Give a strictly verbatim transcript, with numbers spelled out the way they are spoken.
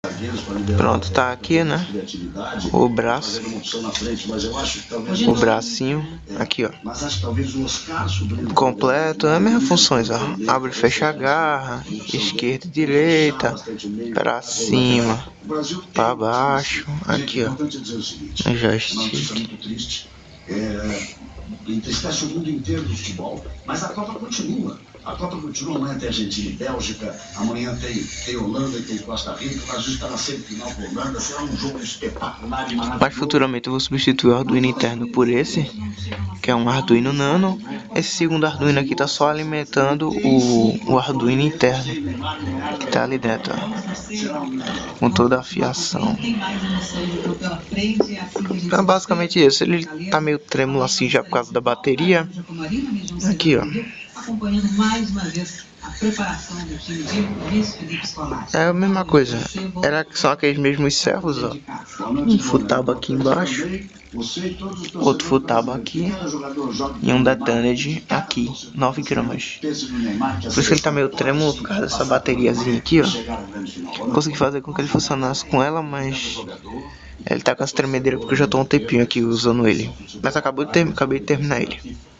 Pronto, tá aqui, né? O braço. O bracinho. Aqui, ó. Completo. É a mesma funções, ó. Abre e fecha a garra. Esquerda e direita. Pra cima. Pra baixo. Aqui, ó. Um joystick. Entristece o mundo inteiro do futebol, mas a Copa continua. A Copa continua, amanhã tem Argentina e Bélgica, amanhã tem, tem Holanda e tem Costa Rica, o Brasil está na semifinal com a Holanda, será um jogo espetacular e maravilhoso. Mas futuramente eu vou substituir o Arduino interno por esse, que é um Arduino Nano. Esse segundo Arduino aqui está só alimentando o, o Arduino interno, que está ali dentro, ó, com toda a fiação. Então basicamente isso, ele tá meio trêmulo assim já por causa da bateria. Aqui, ó. É a mesma coisa. Era, são aqueles mesmos servos, ó. Um futaba aqui embaixo, outro futaba aqui e um da Taned aqui, nove gramas. Por isso que ele tá meio trêmulo por causa dessa bateriazinha aqui, ó. Consegui fazer com que ele funcionasse com ela, mas ele tá com essa tremedeira porque eu já tô um tempinho aqui usando ele. Mas acabou de ter, acabei de terminar ele.